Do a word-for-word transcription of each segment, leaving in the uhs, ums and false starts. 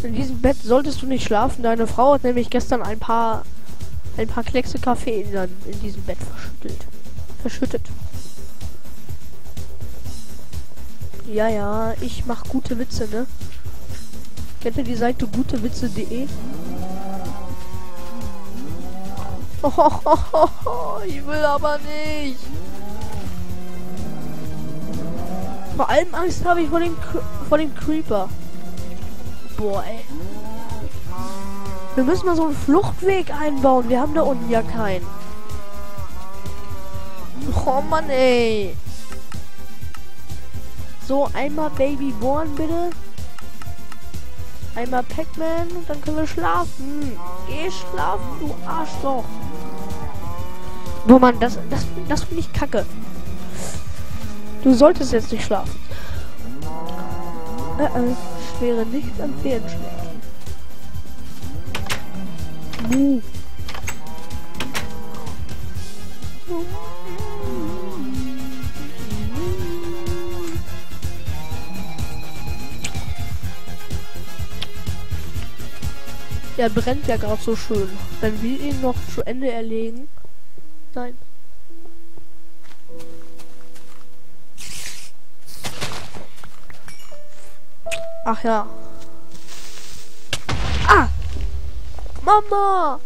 In diesem Bett solltest du nicht schlafen. Deine Frau hat nämlich gestern ein paar ein paar Kleckse Kaffee in, in diesem Bett verschüttelt. Verschüttet. Ja, ja, ich mach gute Witze, ne? Kennt ihr die Seite gutewitze punkt de? Oh, ich will aber nicht. Vor allem Angst habe ich vor den vor den Creeper. Boah, ey. Wir müssen mal so einen Fluchtweg einbauen. Wir haben da unten ja keinen. Oh Mann, ey. So, einmal Baby Born, bitte. Einmal Pac-Man und dann können wir schlafen. Geh schlafen, du Arschloch. Boah, Mann, das, das, das finde ich kacke. Du solltest jetzt nicht schlafen. Äh, äh, schwere nicht empfehlenswert. Uh. Der brennt ja gerade so schön. Wenn wir ihn noch zu Ende erlegen. Nein. Ach ja. Ah! Mama!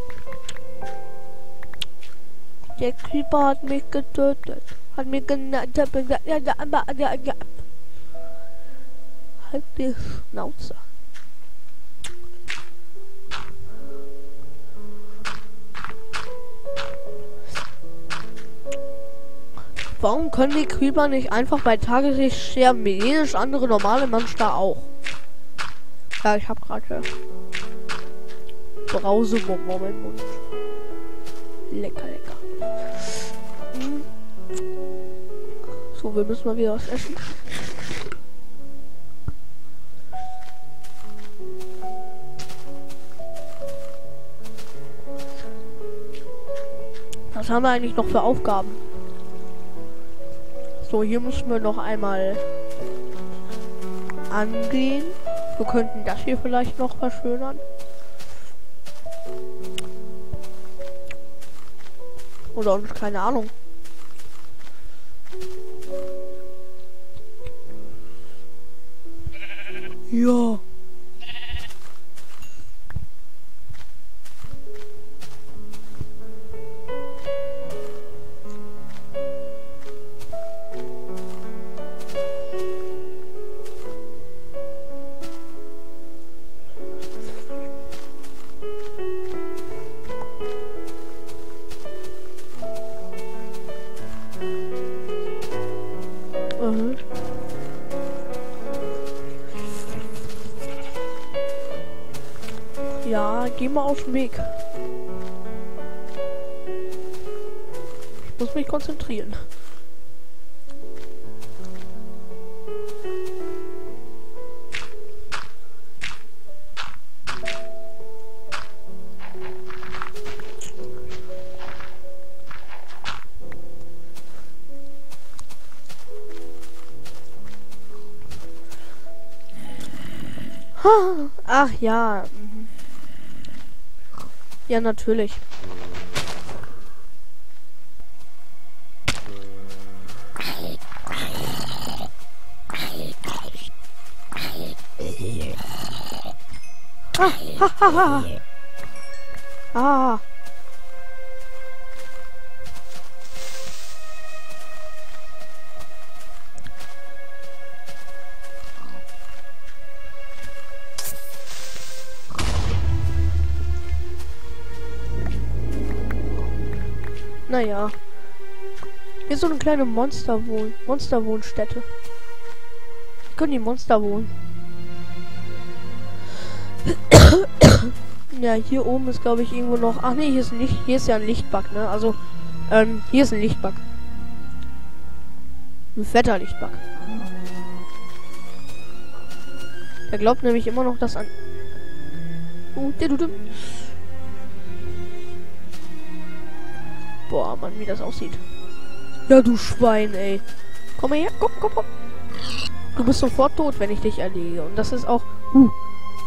Der Creeper hat mich getötet. Hat mich genannt. Halt die Schnauze. Warum können die Creeper nicht einfach bei Tageslicht sterben, wie jedes andere normale Monster auch? Ja, ich habe gerade Brausebonbon im Mund. Lecker, lecker. Hm. So, wir müssen mal wieder was essen. Was haben wir eigentlich noch für Aufgaben? So, hier müssen wir noch einmal angehen. Wir könnten das hier vielleicht noch verschönern. Oder uns, keine Ahnung. Ja. Ja, geh mal auf den Weg. Ich muss mich konzentrieren. Ach ja. Ja, natürlich. Ah, ha, ha, ha. Ah. Naja. Hier ist so eine kleine Monsterwohn Monsterwohnstätte. Hier können die Monster wohnen. Ja, hier oben ist, glaube ich, irgendwo noch. Ach nee, hier ist ein Licht, hier ist ja ein Lichtbug, ne? Also, ähm, hier ist ein Lichtbug. Ein fetter Lichtbug. Er glaubt nämlich immer noch, dass an. Oh, der du. Boah, Mann, wie das aussieht. Ja, du Schwein, ey. Komm mal her, komm, komm, komm. Du bist sofort tot, wenn ich dich erlege. Und das ist auch... Uh,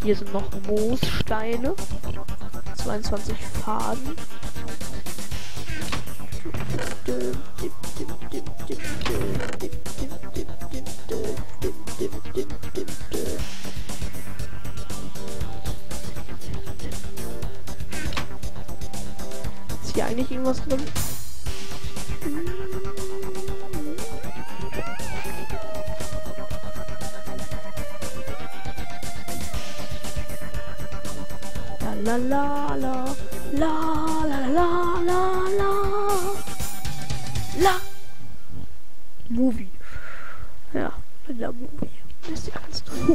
hier sind noch Moossteine. zweiundzwanzig Faden. Ist hier eigentlich irgendwas drin? La la la la la la la la la Movie. Ja, la Movie. Das ist ja ganz toll.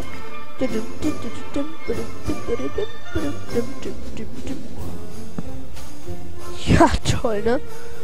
Ja, toll, ne?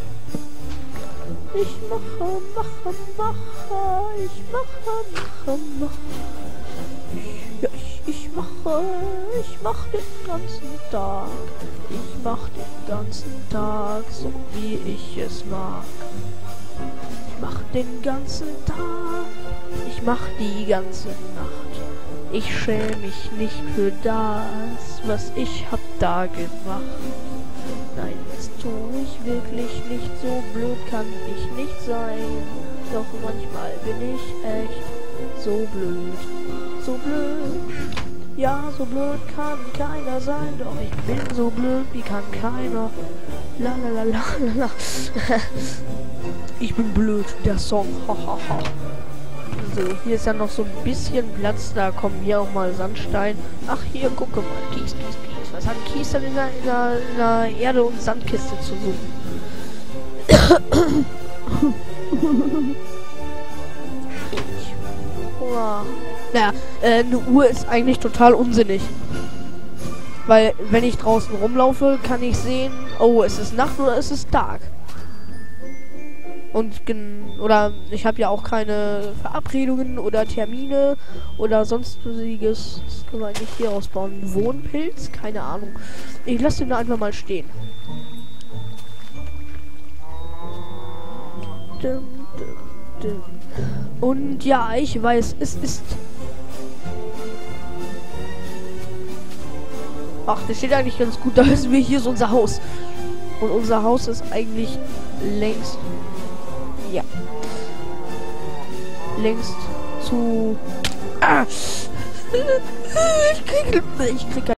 Ich mache, mache, mache, ich mache, mache, mache. Ja, ich, ich mache, ich mache den ganzen Tag. Ich mache den ganzen Tag, so wie ich es mag. Ich mache den ganzen Tag, ich mache die ganze Nacht. Ich schäme mich nicht für das, was ich hab da gemacht. Nein, das tue ich wirklich nicht, so blöd kann ich nicht sein. Doch manchmal bin ich echt so blöd, so blöd. Ja, so blöd kann keiner sein, doch ich bin so blöd, wie kann keiner. La la la la la la. Ich bin blöd, der Song, hahaha. So, hier ist ja noch so ein bisschen Platz, da kommen hier auch mal Sandstein. Ach, hier, gucke mal, Kies, Kies, Kies. Was hat Kies denn in der, in der, in der Erde- und Sandkiste zu suchen? Wow. Naja, äh, eine Uhr ist eigentlich total unsinnig. Weil, wenn ich draußen rumlaufe, kann ich sehen, oh, es ist Nacht oder es ist Tag. Und, gen oder ich habe ja auch keine Verabredungen oder Termine oder sonstiges. Das können wir eigentlich hier ausbauen. Wohnpilz? Keine Ahnung. Ich lasse den da einfach mal stehen. Dum, dum, dum. Und ja, ich weiß, es ist... Ach, das steht eigentlich ganz gut. Da ist mir hier so unser Haus. Und unser Haus ist eigentlich längst... Ja. Längst zu... Ah. Ich krieg... Ich krieg...